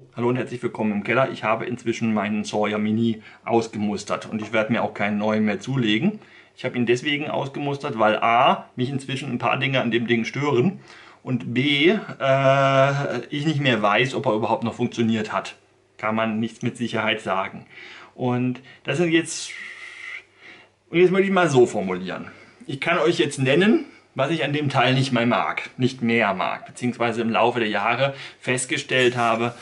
Hallo und herzlich willkommen im Keller. Ich habe inzwischen meinen Sawyer Mini ausgemustert und ich werde mir auch keinen neuen mehr zulegen. Ich habe ihn deswegen ausgemustert, weil A, mich inzwischen ein paar Dinge an dem Ding stören und B, ich nicht mehr weiß, ob er überhaupt noch funktioniert hat. Kann man nichts mit Sicherheit sagen. Und das sind jetzt, und jetzt möchte ich mal so formulieren. Ich kann euch jetzt nennen, was ich an dem Teil nicht mehr mag, beziehungsweise im Laufe der Jahre festgestellt habe,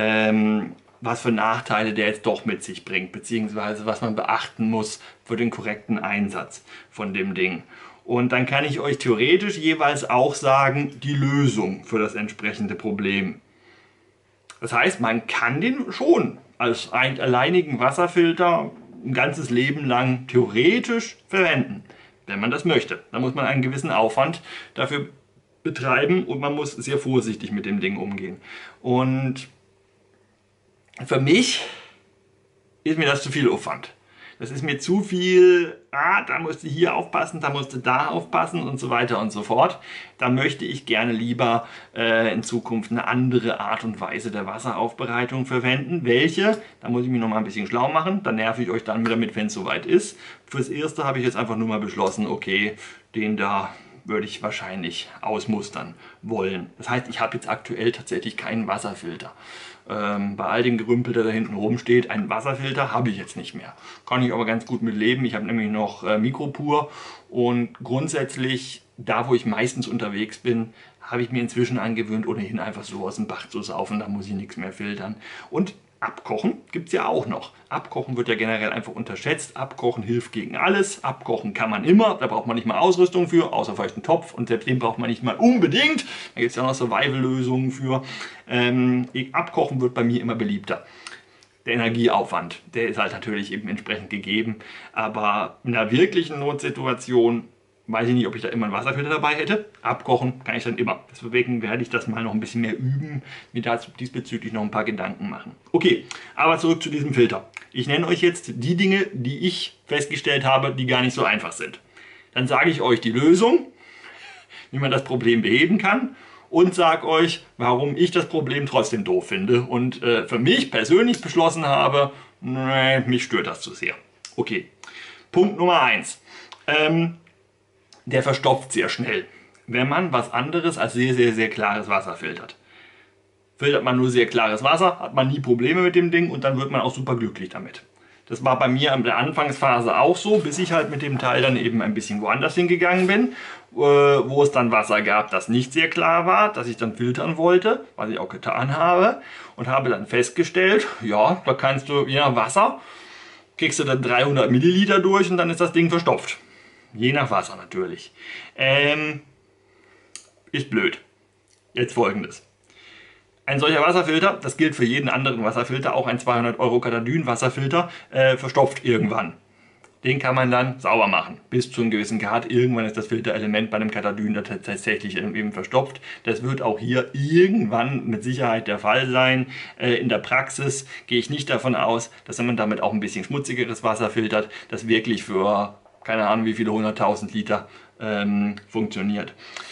was für Nachteile der jetzt doch mit sich bringt, beziehungsweise was man beachten muss für den korrekten Einsatz von dem Ding. Und dann kann ich euch theoretisch jeweils auch sagen, die Lösung für das entsprechende Problem. Das heißt, man kann den schon als alleinigen Wasserfilter ein ganzes Leben lang theoretisch verwenden, wenn man das möchte. Da muss man einen gewissen Aufwand dafür betreiben und man muss sehr vorsichtig mit dem Ding umgehen. Und für mich ist mir das zu viel Aufwand. Das ist mir zu viel, da musst du hier aufpassen, da musst du da aufpassen und so weiter und so fort. Da möchte ich gerne lieber in Zukunft eine andere Art und Weise der Wasseraufbereitung verwenden. Welche? Da muss ich mich noch mal ein bisschen schlau machen. Da nerv ich euch dann damit, wenn es soweit ist. Fürs Erste habe ich jetzt einfach nur mal beschlossen, okay, den da würde ich wahrscheinlich ausmustern wollen. Das heißt, ich habe jetzt aktuell tatsächlich keinen Wasserfilter. Bei all dem Gerümpel, der da hinten rumsteht, einen Wasserfilter habe ich jetzt nicht mehr. Kann ich aber ganz gut mit leben. Ich habe nämlich noch Mikropur und grundsätzlich, da wo ich meistens unterwegs bin, habe ich mir inzwischen angewöhnt, ohnehin einfach so aus dem Bach zu saufen. Da muss ich nichts mehr filtern. Und Abkochen gibt es ja auch noch. Abkochen wird ja generell einfach unterschätzt. Abkochen hilft gegen alles. Abkochen kann man immer. Da braucht man nicht mal Ausrüstung für, außer vielleicht einen Topf. Und selbst den braucht man nicht mal unbedingt. Da gibt es ja noch Survival-Lösungen für. Abkochen wird bei mir immer beliebter. Der Energieaufwand, der ist halt natürlich eben entsprechend gegeben. Aber in einer wirklichen Notsituation weiß ich nicht, ob ich da immer einen Wasserfilter dabei hätte. Abkochen kann ich dann immer. Deswegen werde ich das mal noch ein bisschen mehr üben, mir dazu diesbezüglich noch ein paar Gedanken machen. Okay, aber zurück zu diesem Filter. Ich nenne euch jetzt die Dinge, die ich festgestellt habe, die gar nicht so einfach sind. Dann sage ich euch die Lösung, wie man das Problem beheben kann und sage euch, warum ich das Problem trotzdem doof finde und für mich persönlich beschlossen habe, nee, mich stört das zu sehr. Okay, Punkt Nummer 1. Der verstopft sehr schnell, wenn man was anderes als sehr, sehr, sehr klares Wasser filtert. Filtert man nur sehr klares Wasser, hat man nie Probleme mit dem Ding und dann wird man auch super glücklich damit. Das war bei mir in der Anfangsphase auch so, bis ich halt mit dem Teil dann eben ein bisschen woanders hingegangen bin, wo es dann Wasser gab, das nicht sehr klar war, das ich dann filtern wollte, was ich auch getan habe und habe dann festgestellt, ja, da kannst du je nach Wasser, kriegst du dann 300 Milliliter durch und dann ist das Ding verstopft. Je nach Wasser natürlich. Ist blöd. Jetzt Folgendes. Ein solcher Wasserfilter, das gilt für jeden anderen Wasserfilter, auch ein 200 € Katadyn Wasserfilter, verstopft irgendwann. Den kann man dann sauber machen, bis zu einem gewissen Grad. Irgendwann ist das Filterelement bei einem Katadyn tatsächlich eben verstopft. Das wird auch hier irgendwann mit Sicherheit der Fall sein. In der Praxis gehe ich nicht davon aus, dass wenn man damit auch ein bisschen schmutzigeres Wasser filtert, das wirklich für keine Ahnung wie viele 100.000 Liter funktioniert.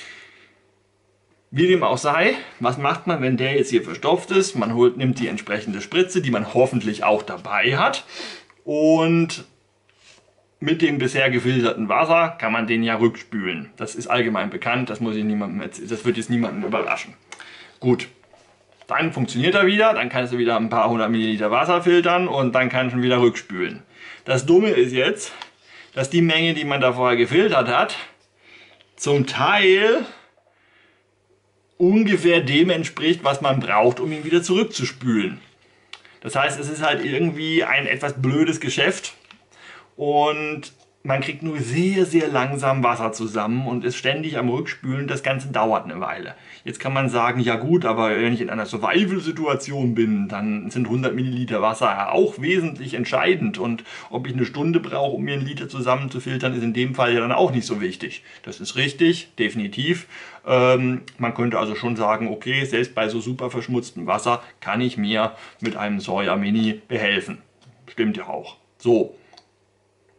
Wie dem auch sei, was macht man, wenn der jetzt hier verstopft ist? Man nimmt die entsprechende Spritze, die man hoffentlich auch dabei hat, und mit dem bisher gefilterten Wasser kann man den ja rückspülen. Das ist allgemein bekannt, das muss ich niemandem erzählen, das wird jetzt niemanden überraschen. Gut, dann funktioniert er wieder, dann kannst du wieder ein paar 100 Milliliter Wasser filtern und dann kannst du wieder rückspülen. Das Dumme ist jetzt, dass die Menge, die man da vorher gefiltert hat, zum Teil ungefähr dem entspricht, was man braucht, um ihn wieder zurückzuspülen. Das heißt, es ist halt irgendwie ein etwas blödes Geschäft und man kriegt nur sehr, sehr langsam Wasser zusammen und ist ständig am Rückspülen. Das Ganze dauert eine Weile. Jetzt kann man sagen, ja gut, aber wenn ich in einer Survival-Situation bin, dann sind 100 Milliliter Wasser auch wesentlich entscheidend. Und ob ich eine Stunde brauche, um mir einen Liter zusammenzufiltern, ist in dem Fall ja dann auch nicht so wichtig. Das ist richtig, definitiv. Man könnte also schon sagen, okay, selbst bei so super verschmutztem Wasser kann ich mir mit einem Sawyer Mini behelfen. Stimmt ja auch. So.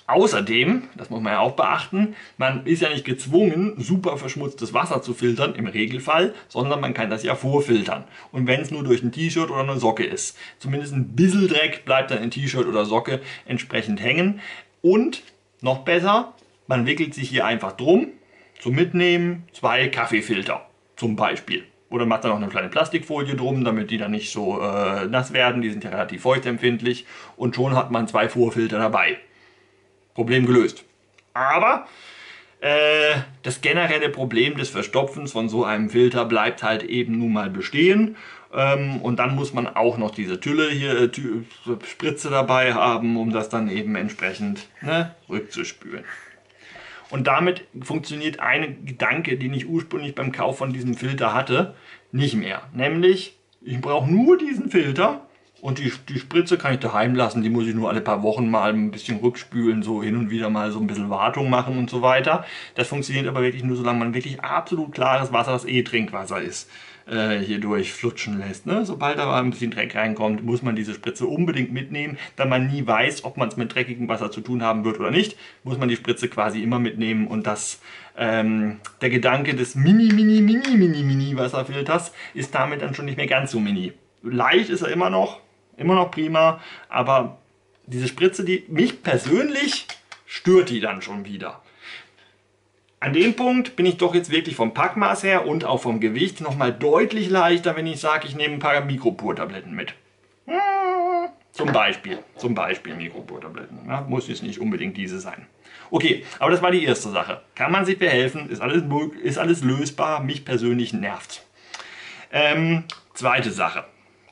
Außerdem, das muss man ja auch beachten, man ist ja nicht gezwungen, super verschmutztes Wasser zu filtern, im Regelfall, sondern man kann das ja vorfiltern. Und wenn es nur durch ein T-Shirt oder eine Socke ist. Zumindest ein bisschen Dreck bleibt dann in T-Shirt oder Socke entsprechend hängen. Und noch besser, man wickelt sich hier einfach drum, zum Mitnehmen 2 Kaffeefilter zum Beispiel. Oder macht da noch eine kleine Plastikfolie drum, damit die dann nicht so nass werden. Die sind ja relativ feuchtempfindlich. Und schon hat man 2 Vorfilter dabei. Problem gelöst. Aber das generelle Problem des Verstopfens von so einem Filter bleibt halt eben nun mal bestehen. Und dann muss man auch noch diese Tülle hier, Spritze dabei haben, um das dann eben entsprechend rückzuspülen. Und damit funktioniert ein Gedanke, den ich ursprünglich beim Kauf von diesem Filter hatte, nicht mehr. Nämlich, ich brauche nur diesen Filter und die Spritze kann ich daheim lassen. Die muss ich nur alle paar Wochen mal ein bisschen rückspülen, so hin und wieder mal so ein bisschen Wartung machen und so weiter. Das funktioniert aber wirklich nur, solange man wirklich absolut klares Wasser, das Trinkwasser ist, hier durchflutschen lässt. Ne? Sobald da ein bisschen Dreck reinkommt, muss man diese Spritze unbedingt mitnehmen. Da man nie weiß, ob man es mit dreckigem Wasser zu tun haben wird oder nicht, muss man die Spritze quasi immer mitnehmen. Und das, der Gedanke des mini Wasserfilters ist damit dann schon nicht mehr ganz so mini. Leicht ist er immer noch prima, aber diese Spritze, die mich persönlich stört die dann schon wieder. An dem Punkt bin ich doch jetzt wirklich vom Packmaß her und auch vom Gewicht nochmal deutlich leichter, wenn ich sage, ich nehme ein paar Mikropur-Tabletten mit. Zum Beispiel Mikropur-Tabletten. Ja, muss jetzt nicht unbedingt diese sein. Okay, aber das war die erste Sache. Kann man sich behelfen? Ist alles lösbar? Mich persönlich nervt. Zweite Sache.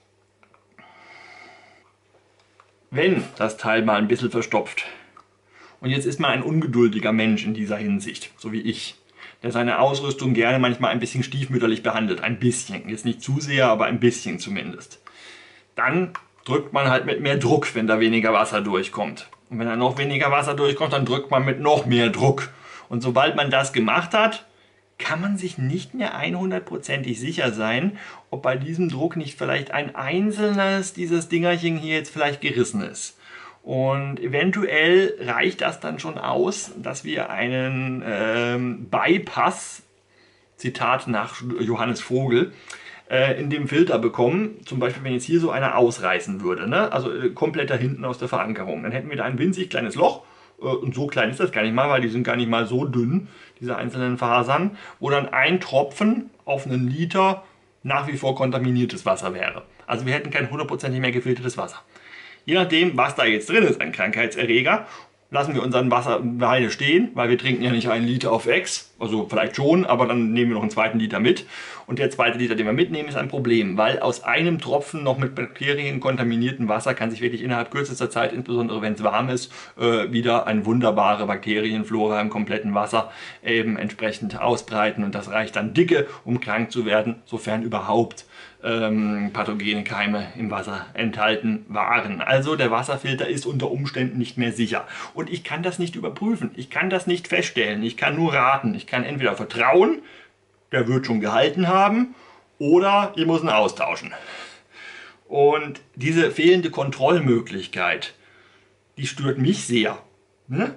Wenn das Teil mal ein bisschen verstopft, und jetzt ist man ein ungeduldiger Mensch in dieser Hinsicht, so wie ich, der seine Ausrüstung gerne manchmal ein bisschen stiefmütterlich behandelt. Ein bisschen, jetzt nicht zu sehr, aber ein bisschen zumindest. Dann drückt man halt mit mehr Druck, wenn da weniger Wasser durchkommt. Und wenn da noch weniger Wasser durchkommt, dann drückt man mit noch mehr Druck. Und sobald man das gemacht hat, kann man sich nicht mehr 100%ig sicher sein, ob bei diesem Druck nicht vielleicht ein einzelnes dieses Dingerchen hier jetzt vielleicht gerissen ist. Und eventuell reicht das dann schon aus, dass wir einen Bypass, Zitat nach Johannes Vogel, in dem Filter bekommen. Zum Beispiel, wenn jetzt hier so einer ausreißen würde, ne? Also komplett da hinten aus der Verankerung. Dann hätten wir da ein winzig kleines Loch. Und so klein ist das gar nicht mal, weil die sind gar nicht mal so dünn, diese einzelnen Fasern, wo dann ein Tropfen auf einen Liter nach wie vor kontaminiertes Wasser wäre. Also wir hätten kein 100%ig mehr gefiltertes Wasser. Je nachdem, was da jetzt drin ist, ein Krankheitserreger, lassen wir unseren Wasser eine Weile stehen, weil wir trinken ja nicht 1 Liter auf Ex, also vielleicht schon, aber dann nehmen wir noch einen 2. Liter mit. Und der 2. Liter, den wir mitnehmen, ist ein Problem, weil aus einem Tropfen noch mit Bakterien kontaminierten Wasser kann sich wirklich innerhalb kürzester Zeit, insbesondere wenn es warm ist, wieder eine wunderbare Bakterienflora im kompletten Wasser eben entsprechend ausbreiten. Und das reicht dann dicke, um krank zu werden, sofern überhaupt pathogene Keime im Wasser enthalten waren. Also der Wasserfilter ist unter Umständen nicht mehr sicher. Und ich kann das nicht überprüfen. Ich kann das nicht feststellen. Ich kann nur raten. Ich kann entweder vertrauen, der wird schon gehalten haben, oder ich muss ihn austauschen. Und diese fehlende Kontrollmöglichkeit, die stört mich sehr. Ne?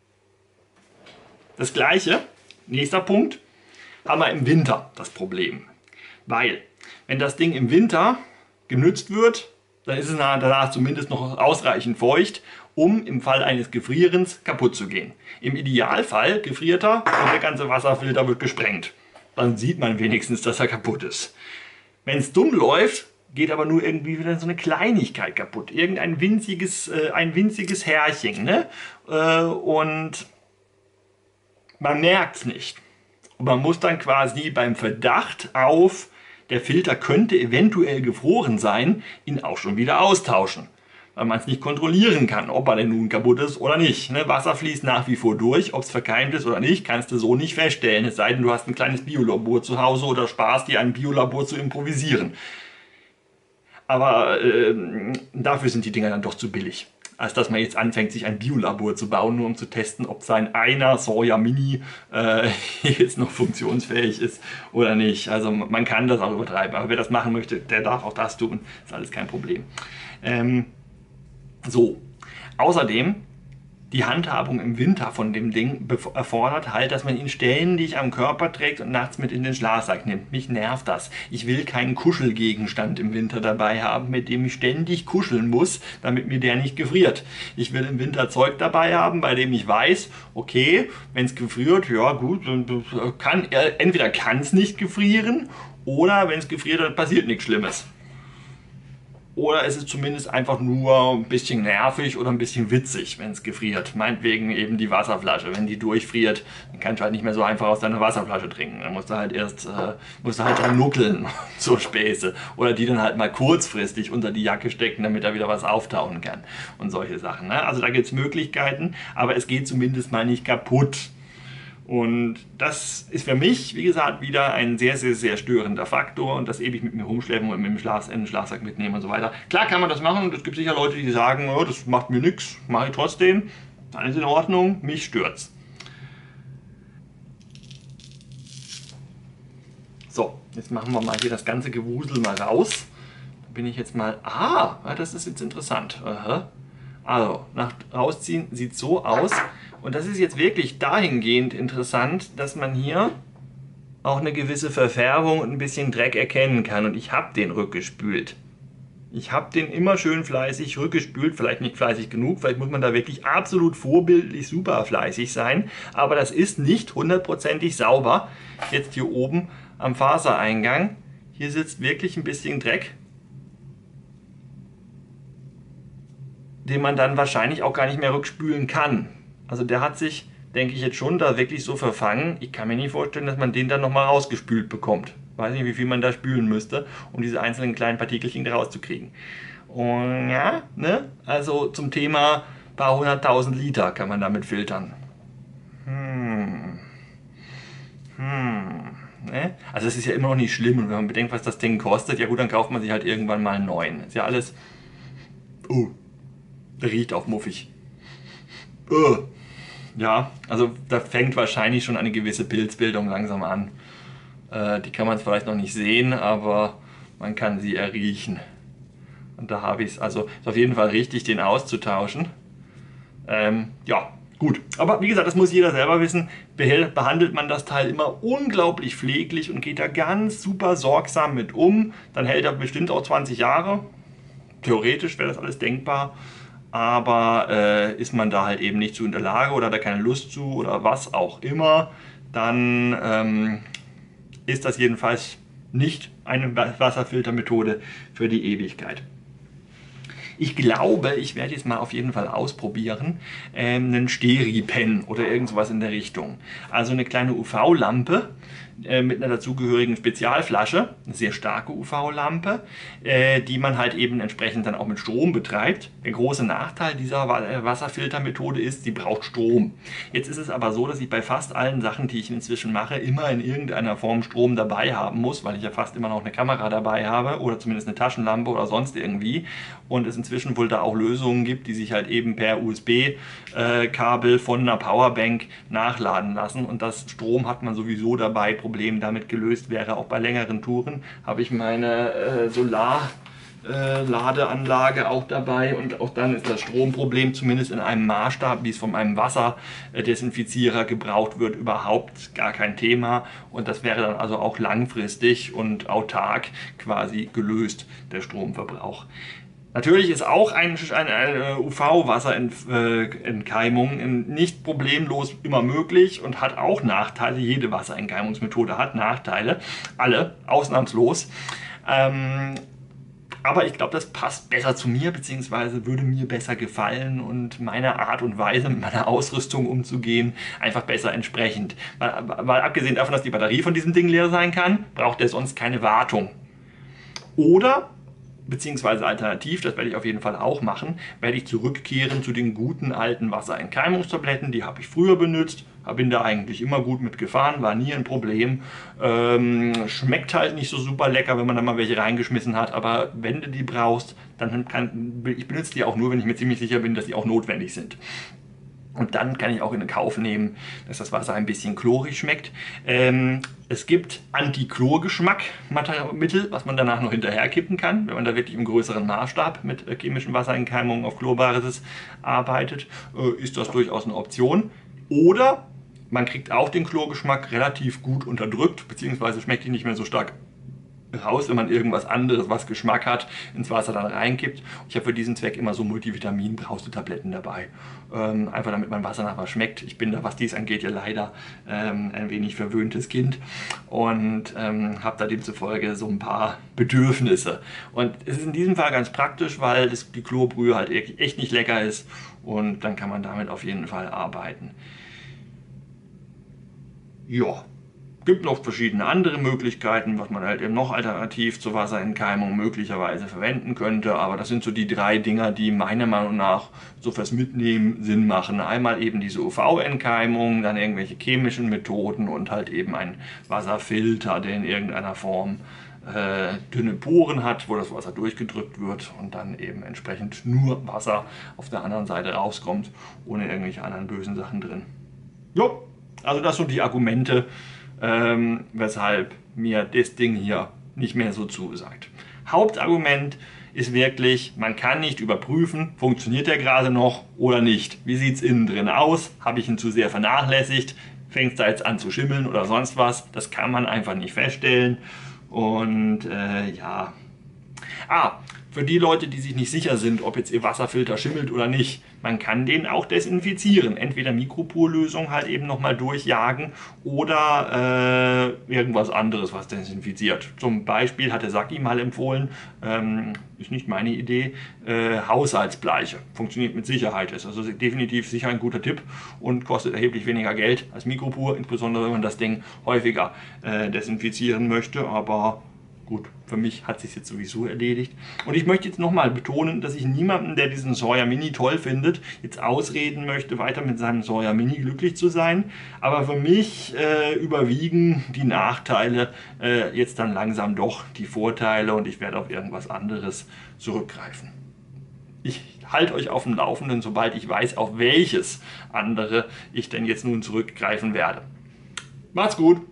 Das Gleiche, nächster Punkt, haben wir im Winter das Problem. Weil, wenn das Ding im Winter genützt wird, dann ist es danach zumindest noch ausreichend feucht, um im Fall eines Gefrierens kaputt zu gehen. Im Idealfall gefriert er und der ganze Wasserfilter wird gesprengt. Dann sieht man wenigstens, dass er kaputt ist. Wenn es dumm läuft, geht aber nur irgendwie wieder so eine Kleinigkeit kaputt. Irgendein winziges Härchen. Ne? Und man merkt es nicht. Und man muss dann quasi beim Verdacht auf, der Filter könnte eventuell gefroren sein, ihn auch schon wieder austauschen. Weil man es nicht kontrollieren kann, ob er denn nun kaputt ist oder nicht. Ne? Wasser fließt nach wie vor durch, ob es verkeimt ist oder nicht, kannst du so nicht feststellen. Es sei denn, du hast ein kleines Biolabor zu Hause oder sparst dir ein Biolabor zu improvisieren. Aber dafür sind die Dinger dann doch zu billig. Als dass man jetzt anfängt, sich ein Biolabor zu bauen, nur um zu testen, ob sein einer Sawyer Mini jetzt noch funktionsfähig ist oder nicht. Also man kann das auch übertreiben, aber wer das machen möchte, der darf auch das tun. Ist alles kein Problem. So, außerdem Die Handhabung im Winter von dem Ding erfordert halt, dass man ihn ständig am Körper trägt und nachts mit in den Schlafsack nimmt. Mich nervt das. Ich will keinen Kuschelgegenstand im Winter dabei haben, mit dem ich ständig kuscheln muss, damit mir der nicht gefriert. Ich will im Winter Zeug dabei haben, bei dem ich weiß, okay, wenn es gefriert, ja gut, entweder kann es nicht gefrieren oder wenn es gefriert, dann passiert nichts Schlimmes. Oder es ist zumindest einfach nur ein bisschen nervig oder ein bisschen witzig, wenn es gefriert. Meinetwegen eben die Wasserflasche. Wenn die durchfriert, dann kannst du halt nicht mehr so einfach aus deiner Wasserflasche trinken. Dann musst du halt dran nuckeln, so Späße. Oder die dann halt mal kurzfristig unter die Jacke stecken, damit da wieder was auftauen kann. Und solche Sachen. Ne? Also da gibt es Möglichkeiten, aber es geht zumindest mal nicht kaputt. Und das ist für mich, wie gesagt, wieder ein sehr, sehr, sehr störender Faktor und das ewig mit mir rumschleppen und mit dem in den Schlafsack mitnehmen und so weiter. Klar kann man das machen und es gibt sicher Leute, die sagen, oh, das macht mir nichts, mache ich trotzdem. Alles in Ordnung, mich stört's. So, jetzt machen wir mal hier das ganze Gewusel mal raus. Da bin ich jetzt mal, das ist jetzt interessant. Also, nach rausziehen sieht so aus. Und das ist jetzt wirklich dahingehend interessant, dass man hier auch eine gewisse Verfärbung und ein bisschen Dreck erkennen kann. Und ich habe den rückgespült. Ich habe den immer schön fleißig rückgespült. Vielleicht nicht fleißig genug, vielleicht muss man da wirklich absolut vorbildlich super fleißig sein. Aber das ist nicht hundertprozentig sauber. Jetzt hier oben am Fasereingang. Hier sitzt wirklich ein bisschen Dreck, den man dann wahrscheinlich auch gar nicht mehr rückspülen kann. Also der hat sich, denke ich jetzt schon, da wirklich so verfangen. Ich kann mir nicht vorstellen, dass man den dann nochmal rausgespült bekommt. Weiß nicht, wie viel man da spülen müsste, um diese einzelnen kleinen Partikelchen da rauszukriegen. Und ja, ne? Also zum Thema paar 100.000 Liter kann man damit filtern. Ne? Also es ist ja immer noch nicht schlimm und wenn man bedenkt, was das Ding kostet, ja gut, dann kauft man sich halt irgendwann mal einen neuen. Ist ja alles... der riecht auch muffig. Ja, also da fängt wahrscheinlich schon eine gewisse Pilzbildung langsam an. Die kann man vielleicht noch nicht sehen, aber man kann sie erriechen. Und da habe ich es. Also ist auf jeden Fall richtig, den auszutauschen. Ja, gut. Aber wie gesagt, das muss jeder selber wissen. Behandelt man das Teil immer unglaublich pfleglich und geht da ganz super sorgsam mit um, dann hält er bestimmt auch 20 Jahre. Theoretisch wäre das alles denkbar. Aber ist man da halt eben nicht zu in der Lage oder hat er keine Lust zu oder was auch immer, dann ist das jedenfalls nicht eine Wasserfiltermethode für die Ewigkeit. Ich glaube, ich werde jetzt mal auf jeden Fall ausprobieren, einen Steri-Pen oder irgend sowas in der Richtung. Also eine kleine UV-Lampe mit einer dazugehörigen Spezialflasche, eine sehr starke UV-Lampe, die man halt eben entsprechend dann auch mit Strom betreibt. Der große Nachteil dieser Wasserfiltermethode ist, sie braucht Strom. Jetzt ist es aber so, dass ich bei fast allen Sachen, die ich inzwischen mache, immer in irgendeiner Form Strom dabei haben muss, weil ich ja fast immer noch eine Kamera dabei habe oder zumindest eine Taschenlampe oder sonst irgendwie. Und es inzwischen wohl da auch Lösungen gibt, die sich halt eben per USB-Kabel von einer Powerbank nachladen lassen. Und das Strom hat man sowieso dabei. Problem damit gelöst wäre auch bei längeren Touren. Habe ich meine Solarladeanlage auch dabei und auch dann ist das Stromproblem zumindest in einem Maßstab, wie es von einem Wasserdesinfizierer gebraucht wird, überhaupt gar kein Thema. Und das wäre dann also auch langfristig und autark quasi gelöst, der Stromverbrauch. Natürlich ist auch eine UV-Wasserentkeimung nicht problemlos immer möglich und hat auch Nachteile. Jede Wasserentkeimungsmethode hat Nachteile, alle, ausnahmslos. Aber ich glaube, das passt besser zu mir, beziehungsweise würde mir besser gefallen und meiner Art und Weise, mit meiner Ausrüstung umzugehen, einfach besser entsprechend. Weil abgesehen davon, dass die Batterie von diesem Ding leer sein kann, braucht er sonst keine Wartung. Oder... beziehungsweise alternativ, das werde ich auf jeden Fall auch machen, werde ich zurückkehren zu den guten alten Wasserentkeimungstabletten. Die habe ich früher benutzt, bin da eigentlich immer gut mitgefahren, war nie ein Problem. Schmeckt halt nicht so super lecker, wenn man da mal welche reingeschmissen hat, aber wenn du die brauchst, dann ich benutze die auch nur, wenn ich mir ziemlich sicher bin, dass die auch notwendig sind. Und dann kann ich auch in Kauf nehmen, dass das Wasser ein bisschen chlorig schmeckt. Es gibt Anti-Chlor-Geschmack-Mittel, was man danach noch hinterher kippen kann, wenn man da wirklich im größeren Maßstab mit chemischen Wasserentkeimungen auf Chlorbasis arbeitet, ist das durchaus eine Option. Oder man kriegt auch den Chlorgeschmack relativ gut unterdrückt, beziehungsweise schmeckt ihn nicht mehr so stark raus, wenn man irgendwas anderes, was Geschmack hat, ins Wasser dann reinkippt. Ich habe für diesen Zweck immer so Multivitamin-Brausetabletten dabei. Einfach damit mein Wasser nach was schmeckt. Ich bin da, was dies angeht, ja leider ein wenig verwöhntes Kind und habe da demzufolge so ein paar Bedürfnisse. Und es ist in diesem Fall ganz praktisch, weil die Chlorbrühe halt echt nicht lecker ist und dann kann man damit auf jeden Fall arbeiten. Ja. Gibt noch verschiedene andere Möglichkeiten, was man halt eben noch alternativ zur Wasserentkeimung möglicherweise verwenden könnte. Aber das sind so die 3 Dinger, die meiner Meinung nach so fürs Mitnehmen Sinn machen. Einmal eben diese UV-Entkeimung, dann irgendwelche chemischen Methoden und halt eben ein Wasserfilter, der in irgendeiner Form dünne Poren hat, wo das Wasser durchgedrückt wird und dann eben entsprechend nur Wasser auf der anderen Seite rauskommt, ohne irgendwelche anderen bösen Sachen drin. Jo, also das sind die Argumente, weshalb mir das Ding hier nicht mehr so zusagt. Hauptargument ist wirklich, man kann nicht überprüfen, funktioniert der gerade noch oder nicht. Wie sieht es innen drin aus? Habe ich ihn zu sehr vernachlässigt? Fängt es da jetzt an zu schimmeln oder sonst was? Das kann man einfach nicht feststellen. Und ja. Für die Leute, die sich nicht sicher sind, ob jetzt ihr Wasserfilter schimmelt oder nicht, man kann den auch desinfizieren. Entweder Mikropurlösung halt eben nochmal durchjagen oder irgendwas anderes, was desinfiziert. Zum Beispiel hat der Saki mal empfohlen, ist nicht meine Idee, Haushaltsbleiche. Funktioniert mit Sicherheit, ist also definitiv sicher ein guter Tipp und kostet erheblich weniger Geld als Mikropur, insbesondere wenn man das Ding häufiger desinfizieren möchte, aber gut, für mich hat es sich jetzt sowieso erledigt. Und ich möchte jetzt nochmal betonen, dass ich niemanden, der diesen Sawyer Mini toll findet, jetzt ausreden möchte, weiter mit seinem Sawyer Mini glücklich zu sein. Aber für mich überwiegen die Nachteile jetzt dann langsam doch die Vorteile und ich werde auf irgendwas anderes zurückgreifen. Ich halte euch auf dem Laufenden, sobald ich weiß, auf welches andere ich denn jetzt nun zurückgreifen werde. Macht's gut!